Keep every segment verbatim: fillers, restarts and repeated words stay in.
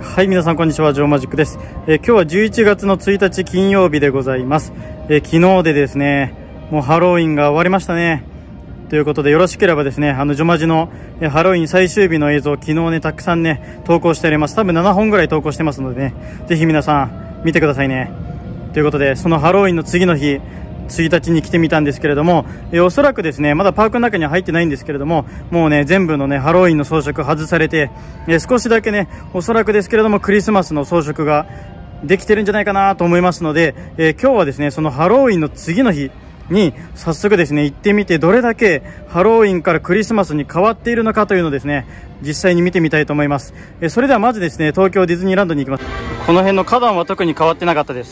はい、皆さんこんにちは、ジョーマジックです。えー、今日はじゅういちがつのついたち金曜日でございます。えー、昨日でですね、もうハロウィンが終わりましたね。ということで、よろしければですね、あのジョマジの、えー、ハロウィン最終日の映像、昨日ね、たくさんね、投稿しております。多分ななほんぐらい投稿してますのでね、ぜひ皆さん見てくださいね。ということで、そのハロウィンの次の日、ついたちに来てみたんですけれども、えー、おそらくですね、まだパークの中には入ってないんですけれども、もうね、全部のね、ハロウィンの装飾外されて、えー、少しだけね、おそらくですけれども、クリスマスの装飾ができてるんじゃないかなと思いますので、えー、今日はですね、そのハロウィンの次の日に、早速ですね、行ってみて、どれだけハロウィンからクリスマスに変わっているのかというのをですね、実際に見てみたいと思います。えー、それではまずですね、東京ディズニーランドに行きます。この辺の花壇は特に変わってなかったです。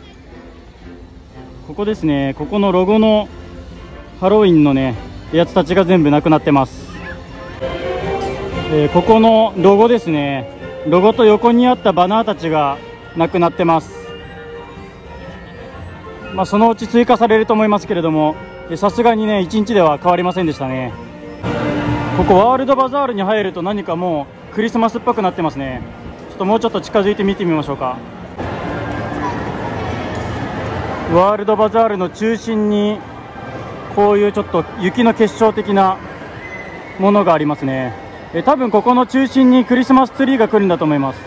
ここですね、ここのロゴのハロウィンのねやつたちが全部なくなってます。えー、ここのロゴですね、ロゴと横にあったバナーたちがなくなってます。まあそのうち追加されると思いますけれども、さすがにねいちにちでは変わりませんでしたね。ここワールドバザールに入ると何かもうクリスマスっぽくなってますね。ちょっともうちょっと近づいて見てみましょうか。ワールドバザールの中心にこういうちょっと雪の結晶的なものがありますね。え多分ここの中心にクリスマスツリーが来るんだと思います。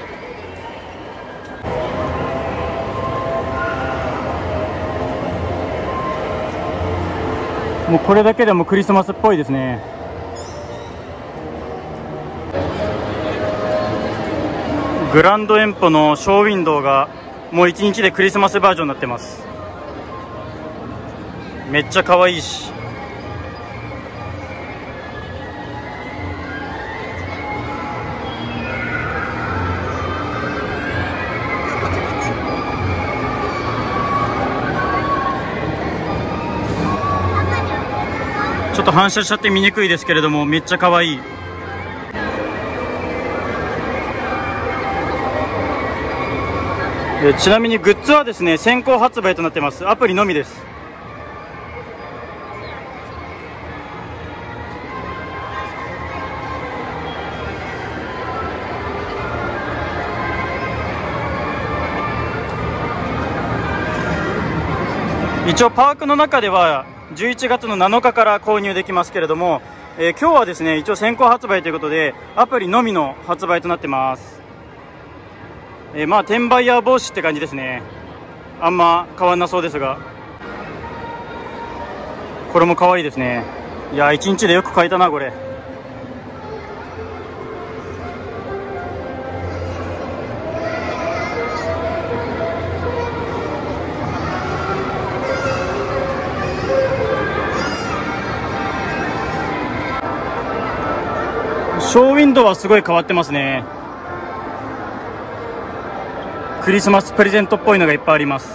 もうこれだけでもクリスマスっぽいですね。グランドエンポのショーウィンドウがもういちにちでクリスマスバージョンになってます。めっちゃ可愛いし、ちょっと反射しちゃって見にくいですけれども、めっちゃ可愛い。ちなみにグッズはですね、先行発売となってます。アプリのみです。一応パークの中ではじゅういちがつのなのかから購入できますけれども、えー、今日はですね一応先行発売ということでアプリのみの発売となってます。えー、まあ転売ヤー防止って感じですね。あんま変わんなそうですが、これも可愛いですね。いやーいちにちでよく買えたなこれ。ショーウィンドウはすごい変わってますね。クリスマスプレゼントっぽいのがいっぱいあります。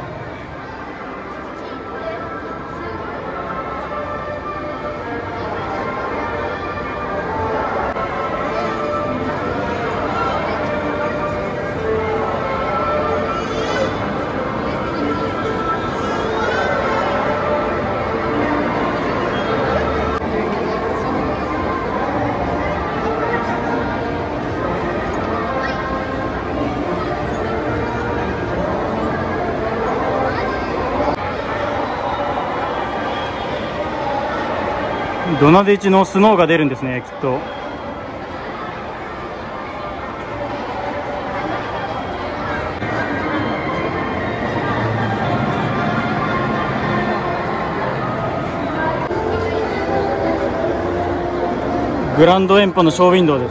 ドナディチのスノーが出るんですね、きっと。グランドエンポのショーウィンドウです。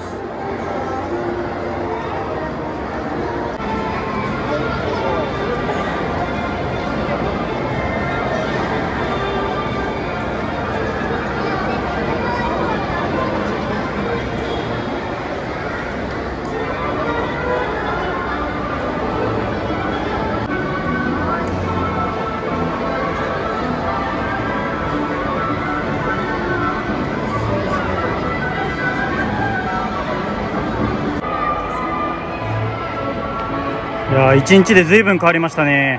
いやーいちにちで随分変わりましたね。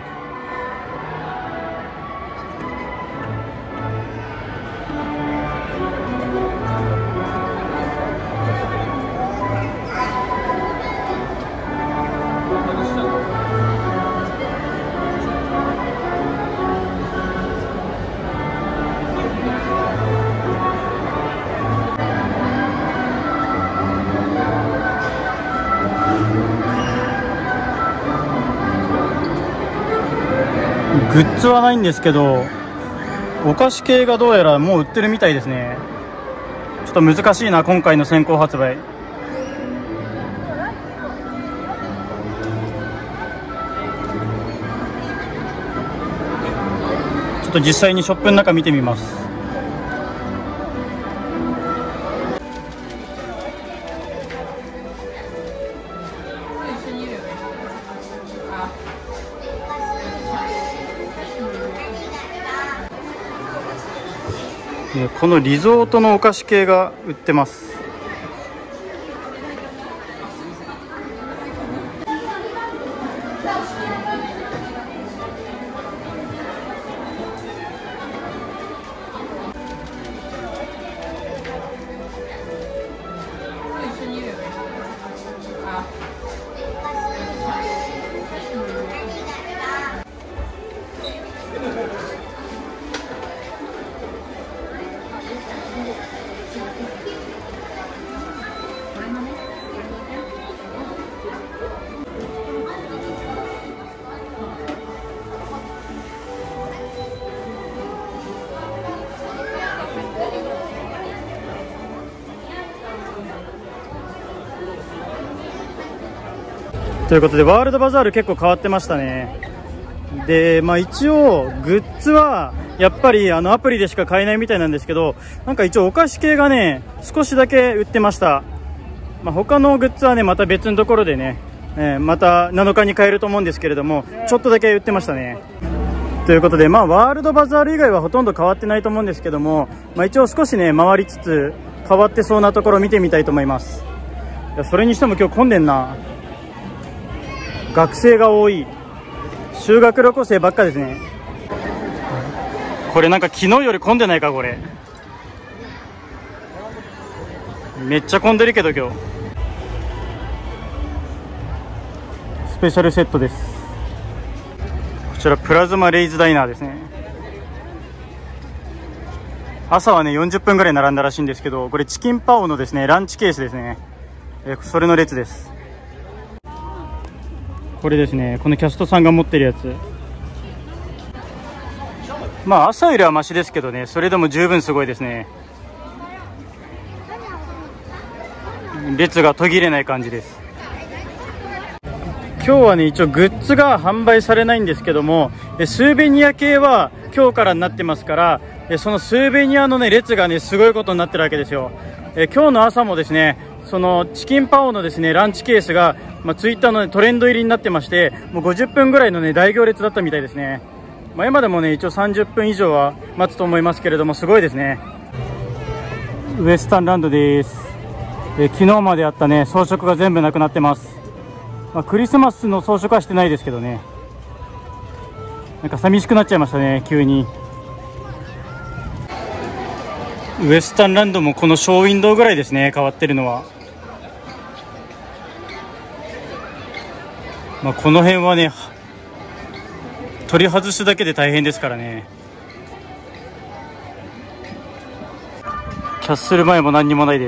グッズはないんですけど、お菓子系がどうやらもう売ってるみたいですね。ちょっと難しいな、今回の先行発売。ちょっと実際にショップの中見てみます。このリゾートのお菓子系が売ってます。ということでワールドバザール結構変わってましたね。で、まあ、一応グッズはやっぱりあのアプリでしか買えないみたいなんですけど、なんか一応お菓子系がね少しだけ売ってました。まあ、他のグッズはねまた別のところでね、えー、またなのかに買えると思うんですけれども、ちょっとだけ売ってましたね。ということで、まあ、ワールドバザール以外はほとんど変わってないと思うんですけども、まあ、一応少しね回りつつ変わってそうなところを見てみたいと思います。いや、それにしても今日混んでんな。学生が多い。修学旅行生ばっかですね。これなんか昨日より混んでないか。これめっちゃ混んでるけど今日。スペシャルセットです。こちらプラズマレイズダイナーですね。朝はねよんじゅっぷんぐらい並んだらしいんですけど、これチキンパオのですねランチケースですね。えそれの列です。これですね、このキャストさんが持ってるやつ。まあ朝よりはマシですけどね、それでも十分すごいですね。列が途切れない感じです。今日はね一応グッズが販売されないんですけども、スーベニア系は今日からになってますから、そのスーベニアのね列がねすごいことになってるわけですよ。え今日の朝もですね、そのチキンパオのですねランチケースが、まあ、ツイッターの、ね、トレンド入りになってまして、もうごじゅっぷんぐらいのね大行列だったみたいですね。まあ、今でもね一応さんじゅっぷん以上は待つと思いますけれども、すごいですね。ウエスタンランドです。え昨日まであったね装飾が全部なくなってます。まあ、クリスマスの装飾はしてないですけどね、なんか寂しくなっちゃいましたね急に。ウエスタンランドもこのショーウィンドウぐらいですね変わってるのは。まあ、この辺はね取り外すだけで大変ですからね。キャッスル前も何にもないです。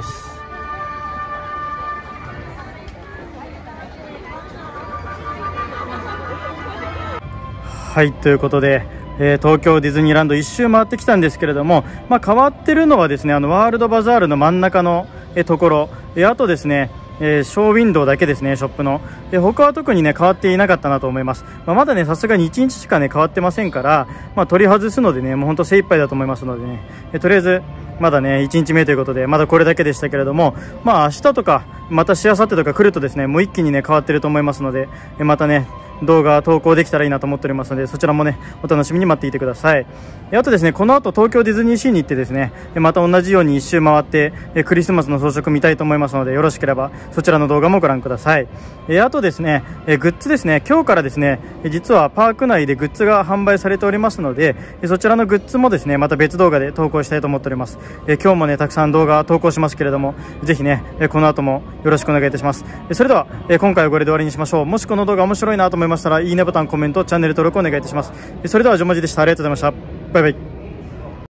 はい、ということで、えー、東京ディズニーランド一周回ってきたんですけれども、まあ、変わってるのはですねあのワールドバザールの真ん中の、えー、ところ、えー、あとですねえー、ショーウィンドウだけですね、ショップの。で他は特にね変わっていなかったなと思います。まあ、まだねさすがにいちにちしかね変わってませんから、まあ、取り外すのでねもうほんと精一杯だと思いますのでね、えー、とりあえずまだねいちにちめということでまだこれだけでしたけれども、まあ明日とかまたしあさってとか来るとですねもう一気にね変わってると思いますので、えー、またね動画投稿できたらいいなと思っておりますので、そちらもねお楽しみに待っていてください。あとですねこの後東京ディズニーシーに行ってですねまた同じように一周回ってクリスマスの装飾見たいと思いますので、よろしければそちらの動画もご覧ください。あとですねグッズですね、今日からですね実はパーク内でグッズが販売されておりますので、そちらのグッズもですねまた別動画で投稿したいと思っております。今日もねたくさん動画投稿しますけれども、ぜひねこの後もよろしくお願いいたします。それでは今回はこれで終わりにしましょう。もしこの動画面白いなと思いましたらいいねボタン、コメント、チャンネル登録お願いいたします。それではジョマジでした。ありがとうございました。バイバイ。